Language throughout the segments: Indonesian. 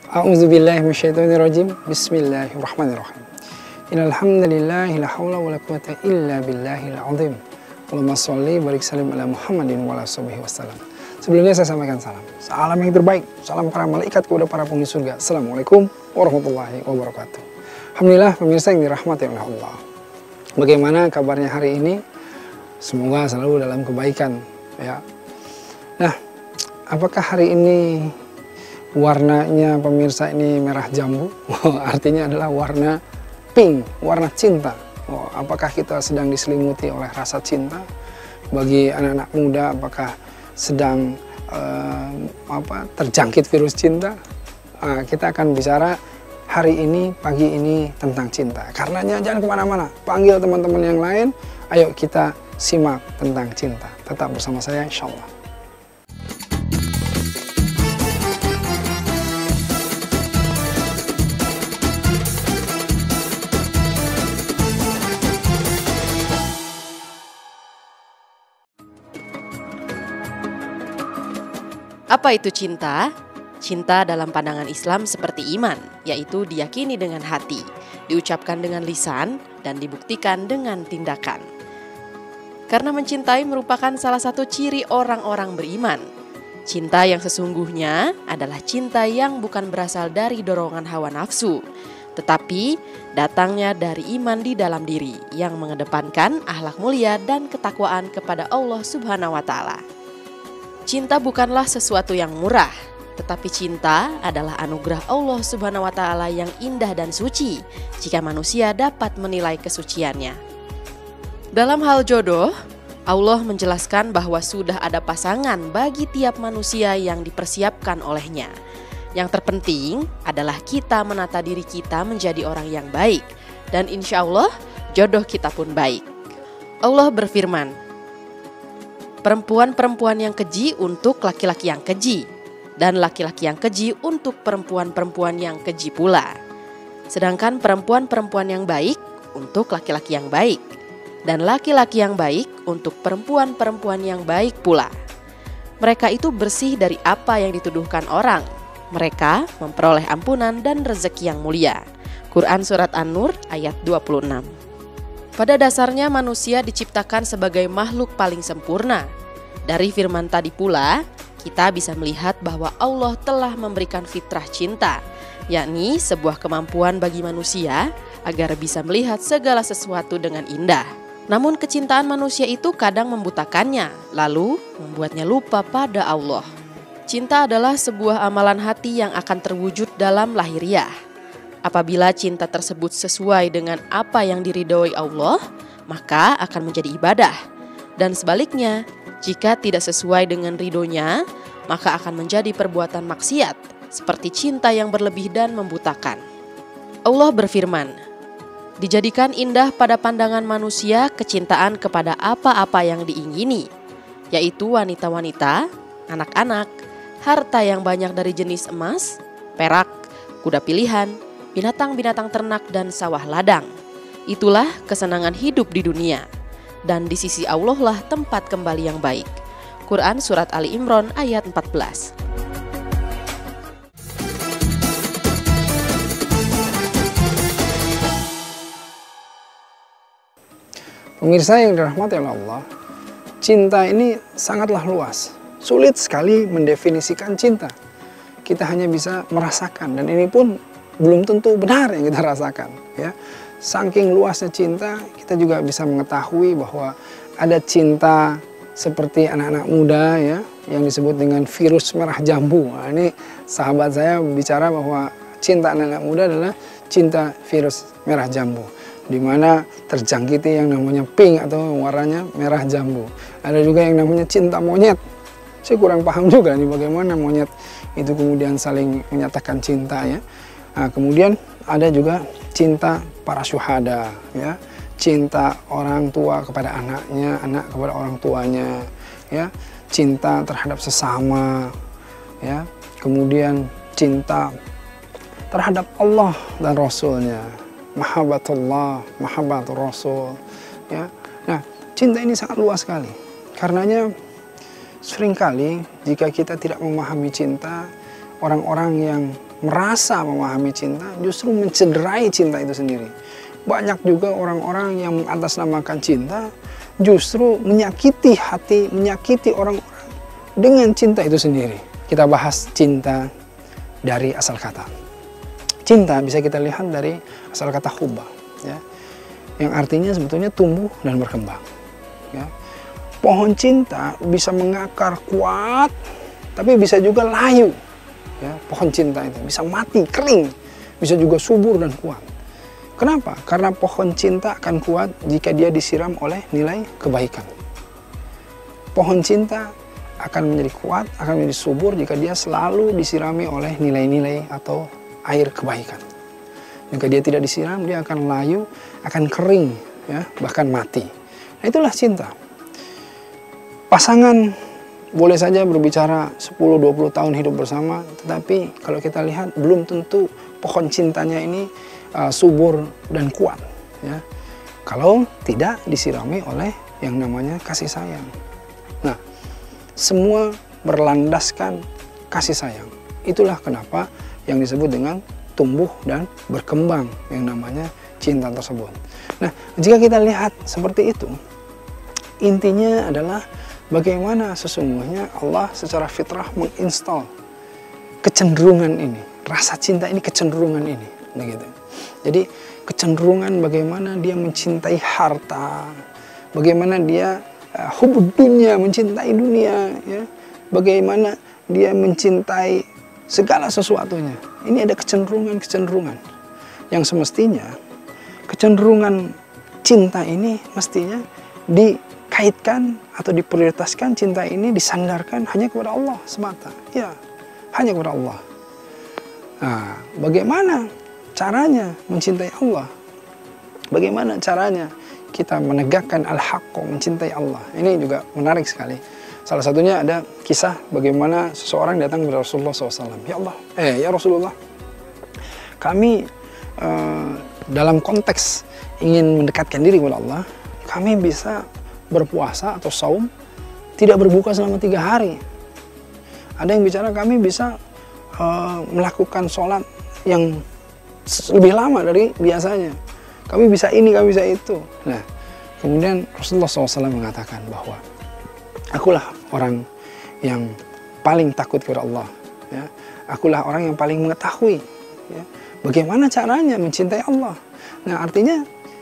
A'udzubillahi minasyaitonirrajim. Bismillahirrahmanirrahim. Innal hamdalillah la haula wala quwwata illa billahil azim. Allahumma sholli barik salim ala Muhammadin wa ala sahbihi wasallam. Sebelumnya saya sampaikan salam. Salam yang terbaik, salam para malaikat kepada para penghuni surga. Assalamualaikum warahmatullahi wabarakatuh. Alhamdulillah pemirsa yang dirahmati oleh Allah. Bagaimana kabarnya hari ini? Semoga selalu dalam kebaikan ya. Nah, apakah hari ini warnanya pemirsa ini merah jambu? Artinya adalah warna pink, warna cinta. Apakah kita sedang diselimuti oleh rasa cinta? Bagi anak-anak muda, apakah sedang terjangkit virus cinta? Kita akan bicara hari ini, pagi ini tentang cinta. Karenanya jangan kemana-mana, panggil teman-teman yang lain, ayo kita simak tentang cinta. Tetap bersama saya insya Allah. Apa itu cinta? Cinta dalam pandangan Islam seperti iman, yaitu diyakini dengan hati, diucapkan dengan lisan, dan dibuktikan dengan tindakan. Karena mencintai merupakan salah satu ciri orang-orang beriman. Cinta yang sesungguhnya adalah cinta yang bukan berasal dari dorongan hawa nafsu, tetapi datangnya dari iman di dalam diri yang mengedepankan akhlak mulia dan ketakwaan kepada Allah Subhanahu wa Ta'ala. Cinta bukanlah sesuatu yang murah, tetapi cinta adalah anugerah Allah Subhanahu wa Ta'ala yang indah dan suci jika manusia dapat menilai kesuciannya. Dalam hal jodoh, Allah menjelaskan bahwa sudah ada pasangan bagi tiap manusia yang dipersiapkan olehnya. Yang terpenting adalah kita menata diri kita menjadi orang yang baik, dan insya Allah jodoh kita pun baik. Allah berfirman, perempuan-perempuan yang keji untuk laki-laki yang keji, dan laki-laki yang keji untuk perempuan-perempuan yang keji pula. Sedangkan perempuan-perempuan yang baik untuk laki-laki yang baik, dan laki-laki yang baik untuk perempuan-perempuan yang baik pula. Mereka itu bersih dari apa yang dituduhkan orang. Mereka memperoleh ampunan dan rezeki yang mulia. Quran Surat An-Nur ayat 26. Pada dasarnya manusia diciptakan sebagai makhluk paling sempurna. Dari firman tadi pula, kita bisa melihat bahwa Allah telah memberikan fitrah cinta, yakni sebuah kemampuan bagi manusia agar bisa melihat segala sesuatu dengan indah. Namun kecintaan manusia itu kadang membutakannya, lalu membuatnya lupa pada Allah. Cinta adalah sebuah amalan hati yang akan terwujud dalam lahiriah. Apabila cinta tersebut sesuai dengan apa yang diridhoi Allah, maka akan menjadi ibadah. Dan sebaliknya, jika tidak sesuai dengan ridhonya, maka akan menjadi perbuatan maksiat, seperti cinta yang berlebih dan membutakan. Allah berfirman, dijadikan indah pada pandangan manusia kecintaan kepada apa-apa yang diingini, yaitu wanita-wanita, anak-anak, harta yang banyak dari jenis emas, perak, kuda pilihan, binatang-binatang ternak dan sawah ladang. Itulah kesenangan hidup di dunia, dan di sisi Allah lah tempat kembali yang baik. Quran Surat Ali Imran ayat 14. Pemirsa yang dirahmati oleh Allah, cinta ini sangatlah luas. Sulit sekali mendefinisikan cinta. Kita hanya bisa merasakan, dan ini pun belum tentu benar yang kita rasakan ya. Saking luasnya cinta, kita juga bisa mengetahui bahwa ada cinta seperti anak-anak muda ya, yang disebut dengan virus merah jambu. Nah, ini sahabat saya bicara bahwa cinta anak-anak muda adalah cinta virus merah jambu, di mana terjangkiti yang namanya pink atau warnanya merah jambu. Ada juga yang namanya cinta monyet. Saya kurang paham juga nih bagaimana monyet itu kemudian saling menyatakan cinta ya. Nah, kemudian ada juga cinta para syuhada ya, cinta orang tua kepada anaknya, anak kepada orang tuanya ya, cinta terhadap sesama ya, kemudian cinta terhadap Allah dan Rasulnya, mahabbatullah, mahabbatur Rasul ya. Nah, cinta ini sangat luas sekali. Karenanya seringkali jika kita tidak memahami cinta, orang-orang yang merasa memahami cinta justru mencederai cinta itu sendiri. Banyak juga orang-orang yang mengatasnamakan cinta justru menyakiti hati, menyakiti orang-orang dengan cinta itu sendiri. Kita bahas cinta dari asal kata. Cinta bisa kita lihat dari asal kata hubba, ya, yang artinya sebetulnya tumbuh dan berkembang. Ya. Pohon cinta bisa mengakar kuat, tapi bisa juga layu. Ya, pohon cinta itu bisa mati, kering, bisa juga subur dan kuat. Kenapa? Karena pohon cinta akan kuat jika dia disiram oleh nilai kebaikan. Pohon cinta akan menjadi kuat, akan menjadi subur jika dia selalu disirami oleh nilai-nilai atau air kebaikan. Jika dia tidak disiram, dia akan layu, akan kering, ya, bahkan mati. Nah, itulah cinta. Pasangan boleh saja berbicara 10-20 tahun hidup bersama, tetapi kalau kita lihat belum tentu pohon cintanya ini subur dan kuat, ya, kalau tidak disirami oleh yang namanya kasih sayang. Nah, semua berlandaskan kasih sayang. Itulah kenapa yang disebut dengan tumbuh dan berkembang yang namanya cinta tersebut. Nah, jika kita lihat seperti itu, intinya adalah bagaimana sesungguhnya Allah secara fitrah menginstal kecenderungan ini, rasa cinta ini, kecenderungan ini, begitu. Jadi kecenderungan bagaimana dia mencintai harta, bagaimana dia hubud dunia, mencintai dunia, ya, bagaimana dia mencintai segala sesuatunya. Ini ada kecenderungan-kecenderungan yang semestinya kecenderungan cinta ini mestinya dikaitkan atau diprioritaskan, cinta ini disandarkan hanya kepada Allah semata, ya, hanya kepada Allah. Nah, bagaimana caranya mencintai Allah? Bagaimana caranya kita menegakkan al-haqqo, mencintai Allah? Ini juga menarik sekali. Salah satunya ada kisah bagaimana seseorang datang kepada Rasulullah SAW. Ya Allah, ya Rasulullah, kami dalam konteks ingin mendekatkan diri kepada Allah, kami bisa berpuasa atau saum, tidak berbuka selama 3 hari. Ada yang bicara kami bisa melakukan sholat yang lebih lama dari biasanya. Kami bisa ini, kami bisa itu. Nah, kemudian Rasulullah SAW mengatakan bahwa akulah orang yang paling takut kepada Allah. Ya. Akulah orang yang paling mengetahui, ya, bagaimana caranya mencintai Allah. Nah, artinya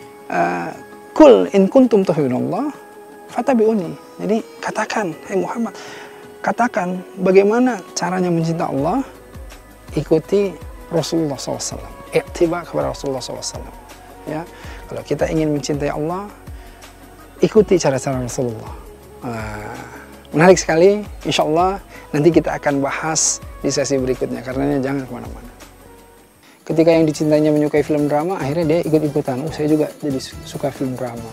kul in kuntum tuhibbunallah fattabi'uni. Jadi katakan, hai Muhammad, katakan bagaimana caranya mencintai Allah, ikuti Rasulullah SAW. Iktiba kepada Rasulullah SAW. Ya, kalau kita ingin mencintai Allah, ikuti cara-cara Rasulullah. Menarik sekali. Insya Allah nanti kita akan bahas di sesi berikutnya. Karenanya jangan kemana-mana. Ketika yang dicintainya menyukai film drama, akhirnya dia ikut-ikutan. Saya juga jadi suka film drama.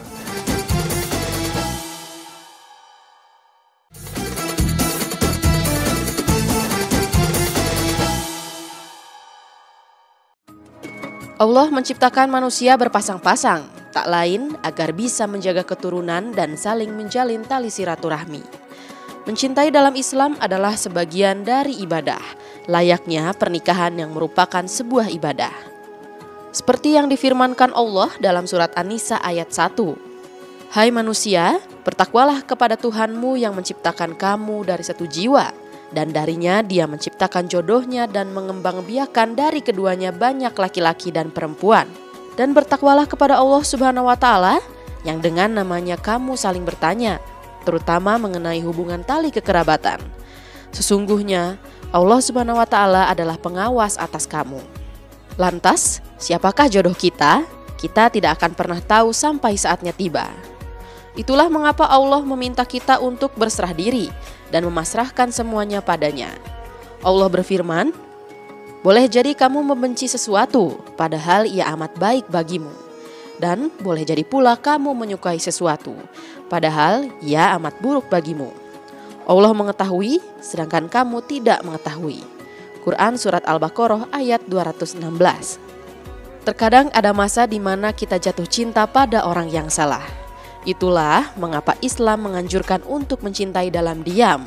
Allah menciptakan manusia berpasang-pasang, tak lain agar bisa menjaga keturunan dan saling menjalin tali silaturahmi. Mencintai dalam Islam adalah sebagian dari ibadah, layaknya pernikahan yang merupakan sebuah ibadah. Seperti yang difirmankan Allah dalam surat An-Nisa ayat 1. Hai manusia, bertakwalah kepada Tuhanmu yang menciptakan kamu dari satu jiwa, dan darinya dia menciptakan jodohnya dan mengembangbiakan dari keduanya banyak laki-laki dan perempuan. Dan bertakwalah kepada Allah Subhanahu wa Ta'ala yang dengan namanya kamu saling bertanya, terutama mengenai hubungan tali kekerabatan. Sesungguhnya Allah Subhanahu wa Ta'ala adalah pengawas atas kamu. Lantas, siapakah jodoh kita? Kita tidak akan pernah tahu sampai saatnya tiba. Itulah mengapa Allah meminta kita untuk berserah diri dan memasrahkan semuanya padanya. Allah berfirman, boleh jadi kamu membenci sesuatu, padahal ia amat baik bagimu. Dan boleh jadi pula kamu menyukai sesuatu, padahal ia amat buruk bagimu. Allah mengetahui, sedangkan kamu tidak mengetahui. Quran Surat Al-Baqarah ayat 216. Terkadang ada masa di mana kita jatuh cinta pada orang yang salah. Itulah mengapa Islam menganjurkan untuk mencintai dalam diam,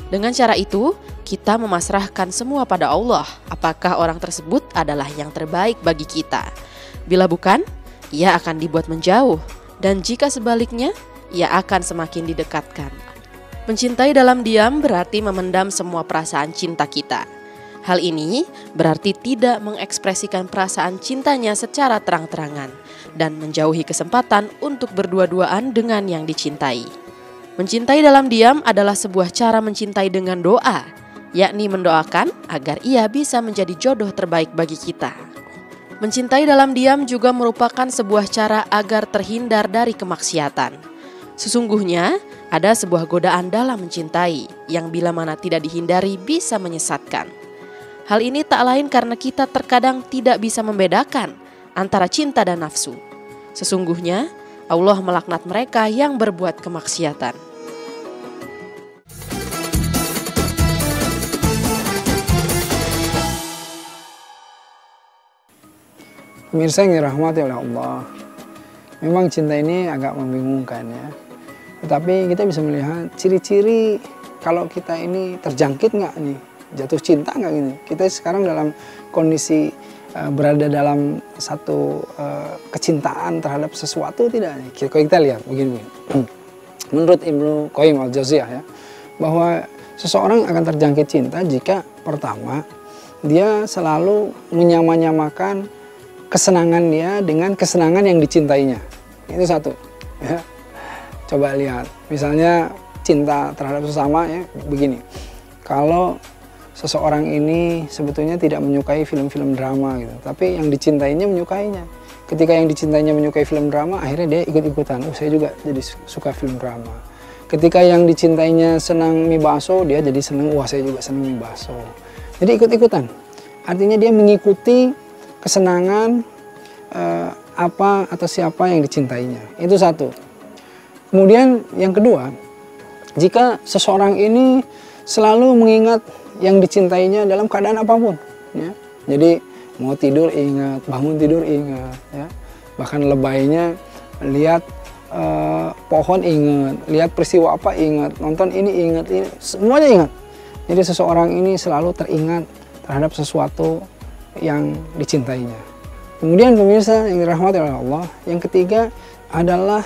Dengan cara itu, kita memasrahkan semua pada Allah, apakah orang tersebut adalah yang terbaik bagi kita. Bila bukan, ia akan dibuat menjauh, dan jika sebaliknya, ia akan semakin didekatkan. Mencintai dalam diam berarti memendam semua perasaan cinta kita. Hal ini berarti tidak mengekspresikan perasaan cintanya secara terang-terangan dan menjauhi kesempatan untuk berdua-duaan dengan yang dicintai. Mencintai dalam diam adalah sebuah cara mencintai dengan doa, yakni mendoakan agar ia bisa menjadi jodoh terbaik bagi kita. Mencintai dalam diam juga merupakan sebuah cara agar terhindar dari kemaksiatan. Sesungguhnya, ada sebuah godaan dalam mencintai yang bila mana tidak dihindari bisa menyesatkan. Hal ini tak lain karena kita terkadang tidak bisa membedakan antara cinta dan nafsu. Sesungguhnya, Allah melaknat mereka yang berbuat kemaksiatan. Pemirsa yang dirahmati oleh Allah, memang cinta ini agak membingungkan ya. Tetapi kita bisa melihat ciri-ciri kalau kita ini terjangkit nggak nih, jatuh cinta nggak gini. Kita sekarang dalam kondisi berada dalam satu kecintaan terhadap sesuatu tidak nih. Kalau kita lihat begini. Menurut Ibnu Qayyim al-Jauziyah ya, bahwa seseorang akan terjangkit cinta jika pertama dia selalu menyamakan kesenangan dia dengan kesenangan yang dicintainya. Itu satu ya. Coba lihat misalnya cinta terhadap sesama ya, begini. Kalau seseorang ini sebetulnya tidak menyukai film-film drama gitu, tapi yang dicintainya menyukainya. Ketika yang dicintainya menyukai film drama, akhirnya dia ikut-ikutan. Saya juga jadi suka film drama. Ketika yang dicintainya senang mie bakso, dia jadi senang, saya juga senang mie bakso. Jadi ikut-ikutan. Artinya dia mengikuti kesenangan apa atau siapa yang dicintainya. Itu satu. Kemudian yang kedua, jika seseorang ini selalu mengingat yang dicintainya dalam keadaan apapun ya. Jadi mau tidur ingat, bangun tidur ingat ya. Bahkan lebaynya lihat pohon ingat, lihat peristiwa apa ingat, nonton ini ingat, ini semuanya ingat. Jadi seseorang ini selalu teringat terhadap sesuatu yang dicintainya. Kemudian pemirsa yang dirahmati oleh Allah, yang ketiga adalah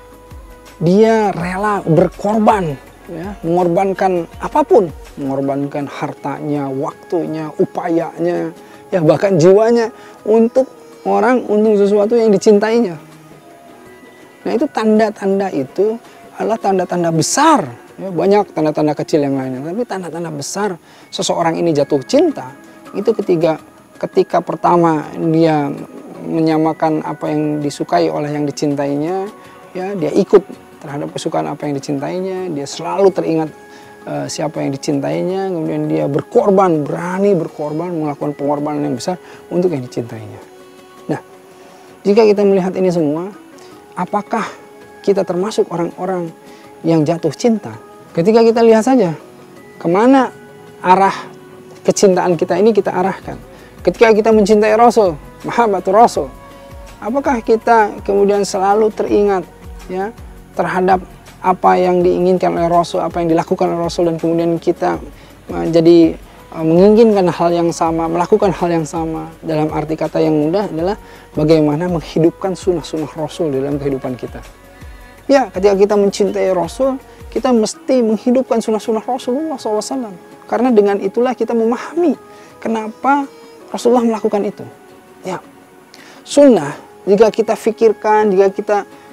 dia rela berkorban ya, mengorbankan apapun, mengorbankan hartanya, waktunya, upayanya, ya bahkan jiwanya untuk orang, untuk sesuatu yang dicintainya. Nah, itu tanda-tanda itu adalah tanda-tanda besar ya, banyak tanda-tanda kecil yang lainnya, tapi tanda-tanda besar seseorang ini jatuh cinta itu ketika pertama dia menyamakan apa yang disukai oleh yang dicintainya ya, dia ikut terhadap kesukaan apa yang dicintainya, dia selalu teringat siapa yang dicintainya, kemudian dia berkorban, berani berkorban, melakukan pengorbanan yang besar untuk yang dicintainya. Nah, jika kita melihat ini semua, apakah kita termasuk orang-orang yang jatuh cinta? Ketika kita lihat saja kemana arah kecintaan kita ini kita arahkan. Ketika kita mencintai Rasul, mahabbatur Rasul, apakah kita kemudian selalu teringat ya terhadap apa yang diinginkan oleh Rasul, apa yang dilakukan oleh Rasul, dan kemudian kita jadi menginginkan hal yang sama, melakukan hal yang sama. Dalam arti kata yang mudah adalah bagaimana menghidupkan sunnah-sunnah Rasul dalam kehidupan kita. Ya, ketika kita mencintai Rasul, kita mesti menghidupkan sunnah-sunnah Rasulullah SAW. Karena dengan itulah kita memahami kenapa Rasulullah melakukan itu. Ya, sunnah jika kita fikirkan, jika kita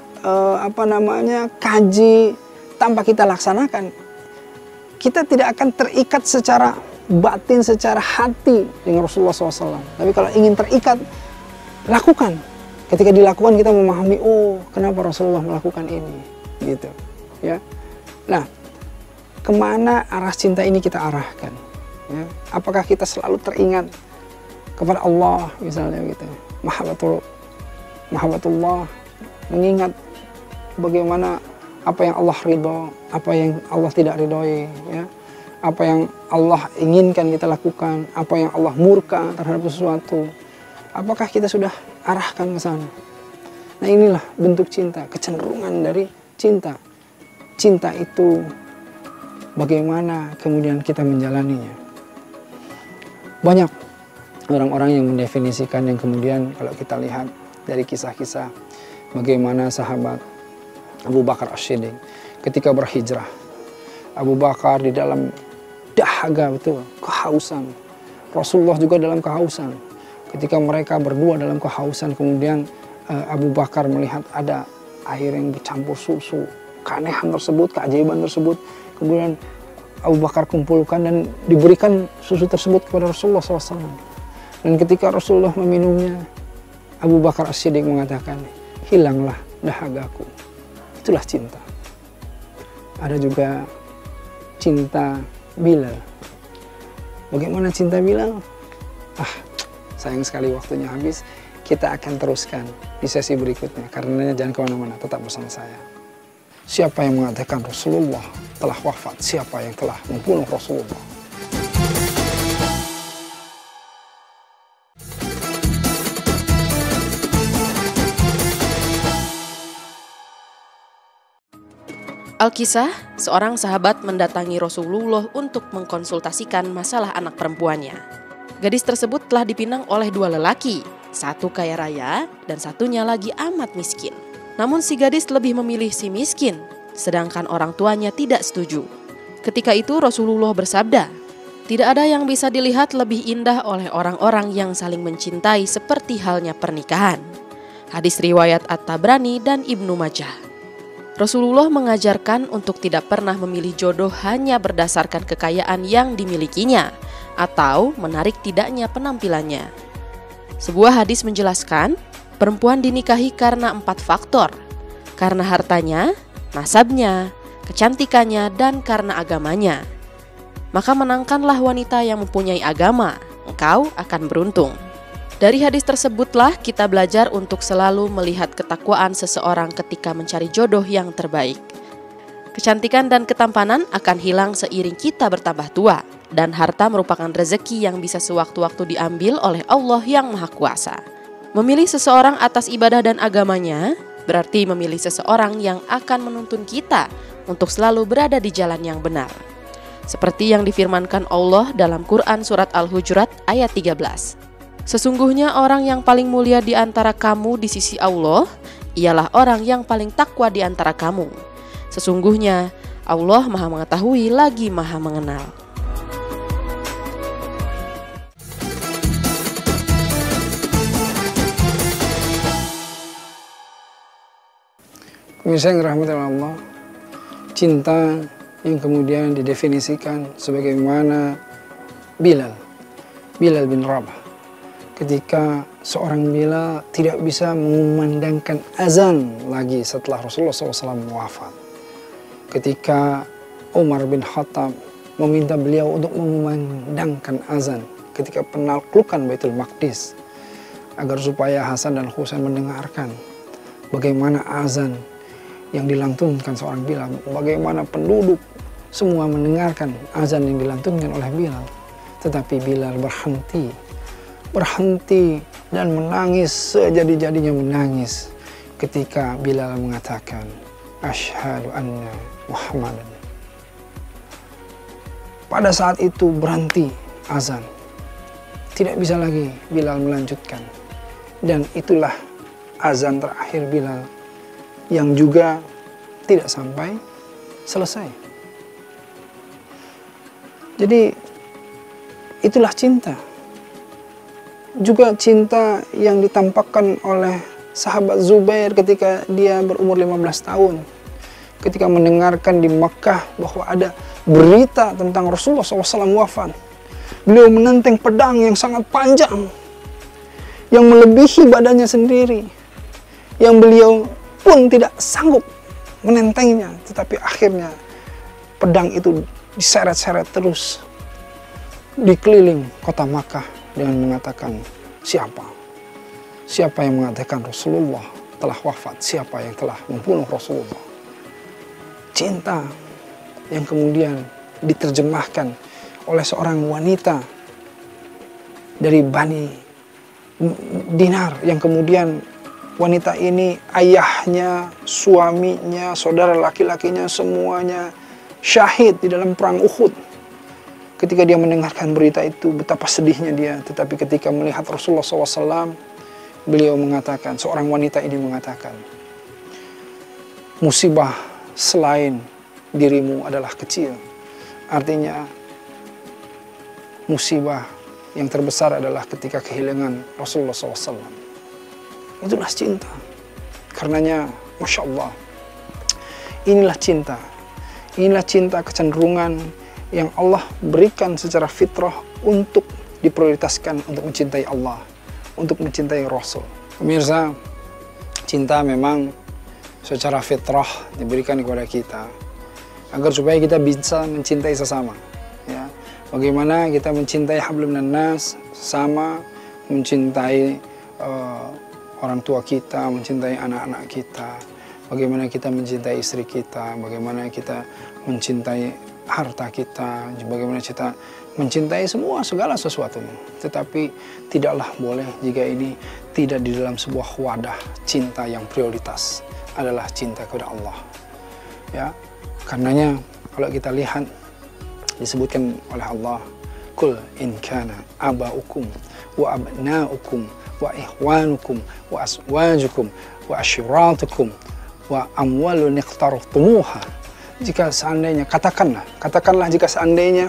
kaji tanpa kita laksanakan, kita tidak akan terikat secara batin, secara hati dengan Rasulullah SAW. Tapi kalau ingin terikat, lakukan. Ketika dilakukan kita memahami, oh kenapa Rasulullah melakukan ini, gitu. Ya, nah kemana arah cinta ini kita arahkan? Ya, apakah kita selalu teringat kepada Allah misalnya gitu, mahabbatullah, mengingat bagaimana apa yang Allah ridho, apa yang Allah tidak ridhoi, ya, apa yang Allah inginkan kita lakukan, apa yang Allah murka terhadap sesuatu. Apakah kita sudah arahkan ke sana? Nah, inilah bentuk cinta, kecenderungan dari cinta. Cinta itu bagaimana kemudian kita menjalaninya. Banyak orang-orang yang mendefinisikan, yang kemudian kalau kita lihat dari kisah-kisah bagaimana sahabat Abu Bakar As-Siddiq ketika berhijrah. Abu Bakar di dalam dahaga, betul, kehausan. Rasulullah juga dalam kehausan. Ketika mereka berdua dalam kehausan, kemudian Abu Bakar melihat ada air yang bercampur susu. Keanehan tersebut, keajaiban tersebut, kemudian Abu Bakar kumpulkan dan diberikan susu tersebut kepada Rasulullah SAW. Dan ketika Rasulullah meminumnya, Abu Bakar As-Siddiq mengatakan, hilanglah dahagaku. Itulah cinta. Ada juga cinta Bilal. Bagaimana cinta Bilal? Sayang sekali waktunya habis. Kita akan teruskan di sesi berikutnya. Karenanya jangan kemana-mana, tetap bersama saya. Siapa yang mengatakan Rasulullah telah wafat? Siapa yang telah membunuh Rasulullah? Al-Kisah, seorang sahabat mendatangi Rasulullah untuk mengkonsultasikan masalah anak perempuannya. Gadis tersebut telah dipinang oleh dua lelaki, satu kaya raya dan satunya lagi amat miskin. Namun si gadis lebih memilih si miskin, sedangkan orang tuanya tidak setuju. Ketika itu Rasulullah bersabda, tidak ada yang bisa dilihat lebih indah oleh orang-orang yang saling mencintai seperti halnya pernikahan. Hadis riwayat At-Tabrani dan Ibnu Majah. Rasulullah mengajarkan untuk tidak pernah memilih jodoh hanya berdasarkan kekayaan yang dimilikinya atau menarik tidaknya penampilannya. Sebuah hadis menjelaskan, perempuan dinikahi karena 4 faktor, karena hartanya, nasabnya, kecantikannya, dan karena agamanya. Maka menangkanlah wanita yang mempunyai agama, engkau akan beruntung. Dari hadis tersebutlah kita belajar untuk selalu melihat ketakwaan seseorang ketika mencari jodoh yang terbaik. Kecantikan dan ketampanan akan hilang seiring kita bertambah tua, dan harta merupakan rezeki yang bisa sewaktu-waktu diambil oleh Allah yang Maha Kuasa. Memilih seseorang atas ibadah dan agamanya berarti memilih seseorang yang akan menuntun kita untuk selalu berada di jalan yang benar. Seperti yang difirmankan Allah dalam Quran Surat Al-Hujurat ayat 13. Sesungguhnya orang yang paling mulia di antara kamu di sisi Allah ialah orang yang paling takwa di antara kamu. Sesungguhnya Allah Maha Mengetahui lagi Maha Mengenal. Pemirsa yang dirahmati Allah, cinta yang kemudian didefinisikan sebagaimana Bilal bin Rabah. Ketika seorang Bilal tidak bisa mengumandangkan azan lagi setelah Rasulullah SAW wafat. Ketika Umar bin Khattab meminta beliau untuk mengumandangkan azan ketika penaklukan Baitul Maqdis, agar supaya Hasan dan Husain mendengarkan bagaimana azan yang dilantunkan seorang Bilal, bagaimana penduduk semua mendengarkan azan yang dilantunkan oleh Bilal. Tetapi Bilal berhenti dan menangis sejadi-jadinya menangis ketika Bilal mengatakan asyhadu anna Muhammadan. Pada saat itu berhenti azan, tidak bisa lagi Bilal melanjutkan, dan itulah azan terakhir Bilal yang juga tidak sampai selesai. Jadi itulah cinta. Juga cinta yang ditampakkan oleh sahabat Zubair ketika dia berumur 15 tahun. Ketika mendengarkan di Makkah bahwa ada berita tentang Rasulullah SAW wafat. Beliau menenteng pedang yang sangat panjang, yang melebihi badannya sendiri, yang beliau pun tidak sanggup menentengnya. Tetapi akhirnya pedang itu diseret-seret terus dikeliling kota Makkah dengan mengatakan, siapa yang mengatakan Rasulullah telah wafat, siapa yang telah membunuh Rasulullah. Cinta yang kemudian diterjemahkan oleh seorang wanita dari Bani Dinar, yang kemudian wanita ini ayahnya, suaminya, saudara laki-lakinya semuanya syahid di dalam perang Uhud. Ketika dia mendengarkan berita itu, betapa sedihnya dia. Tetapi ketika melihat Rasulullah SAW, beliau mengatakan, seorang wanita ini mengatakan, musibah selain dirimu adalah kecil. Artinya, musibah yang terbesar adalah ketika kehilangan Rasulullah SAW. Itulah cinta. Karenanya, Masya Allah, inilah cinta. Inilah cinta kecenderungan yang Allah berikan secara fitrah untuk diprioritaskan untuk mencintai Allah, untuk mencintai Rasul. Pemirsa, cinta memang secara fitrah diberikan kepada kita agar supaya kita bisa mencintai sesama. Ya. Bagaimana kita mencintai hablum minan nas, sama mencintai orang tua kita, mencintai anak-anak kita, bagaimana kita mencintai istri kita, bagaimana kita mencintai harta kita, bagaimana kita mencintai segala sesuatunya. Tetapi tidaklah boleh jika ini tidak di dalam sebuah wadah cinta yang prioritas adalah cinta kepada Allah. Ya, karenanya kalau kita lihat disebutkan oleh Allah, Qul in kana aba'ukum wa abna'ukum wa ihwanukum wa aswajukum wa ashiratukum wa amwalun iqtaraftumuha. Jika seandainya, katakanlah jika seandainya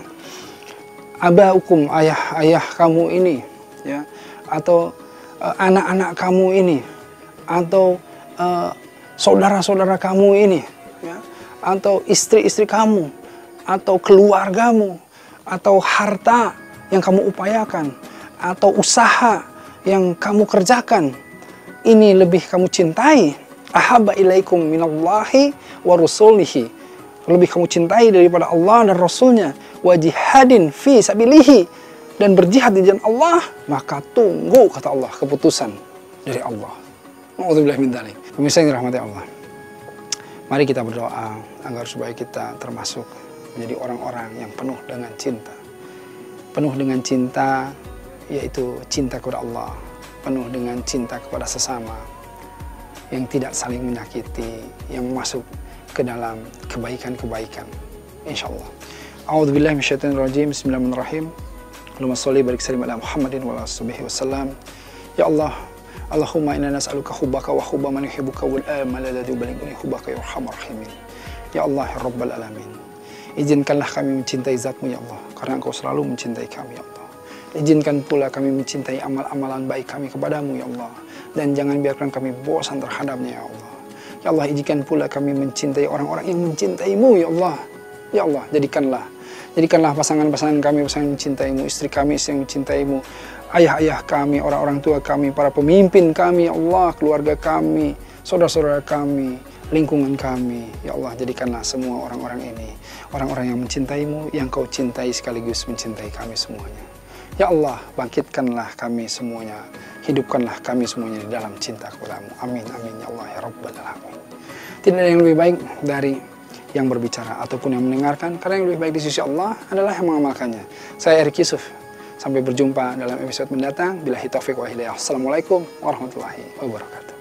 aba'ukum, ayah kamu ini, ya, atau anak-anak kamu ini, atau saudara-saudara kamu ini, ya, atau istri-istri kamu, atau keluargamu, atau harta yang kamu upayakan, atau usaha yang kamu kerjakan, ini lebih kamu cintai, ahabba ilaikum minallahi wa rusulihi, lebih kamu cintai daripada Allah dan Rasulnya, wa jihadin fi sabilihi, dan berjihad di jalan Allah, maka tunggu, kata Allah, keputusan dari Allah. Na'udzubillah min dzalik. Pemirsa yang dirahmati Allah, mari kita berdoa agar supaya kita termasuk menjadi orang-orang yang penuh dengan cinta. Penuh dengan cinta, yaitu cinta kepada Allah, penuh dengan cinta kepada sesama, yang tidak saling menyakiti, yang masuk ke dalam kebaikan-kebaikan, insyaallah. A'udzubillahi minasyaitonirrajim. Bismillahirrahmanirrahim. Allahumma sholli barik sallim ala Muhammadin wa ala alihi wasallam. Ya Allah, Allahumma inna nas'aluka hubbaka wa hubba man yuhibbuka wal amal alladhi yuballighuni hubbaka ya arhamar rahimin. Ya Allah, ya Rabbal alamin, izinkanlah kami mencintai Zat-Mu ya Allah, karena Engkau selalu mencintai kami ya Allah. Izinkan pula kami mencintai amal-amalan baik kami kepadamu ya Allah, dan jangan biarkan kami bosan terhadapnya ya Allah. Ya Allah, izinkan pula kami mencintai orang-orang yang mencintai-Mu ya Allah. Ya Allah, jadikanlah pasangan-pasangan kami pasangan mencintai-Mu, istri kami istri yang mencintai-Mu, ayah-ayah kami, orang-orang tua kami, para pemimpin kami ya Allah, keluarga kami, saudara-saudara kami, lingkungan kami. Ya Allah, jadikanlah semua orang-orang ini orang-orang yang mencintai-Mu, yang Kau cintai sekaligus mencintai kami semuanya. Ya Allah, bangkitkanlah kami semuanya, hidupkanlah kami semuanya di dalam cinta kepada-Mu. Amin, amin, ya Allah, ya Rabbal alamin. Tidak ada yang lebih baik dari yang berbicara ataupun yang mendengarkan, karena yang lebih baik di sisi Allah adalah yang mengamalkannya. Saya Erik Yusuf, sampai berjumpa dalam episode mendatang. Billahi taufiq wa hidayah. Assalamualaikum warahmatullahi wabarakatuh.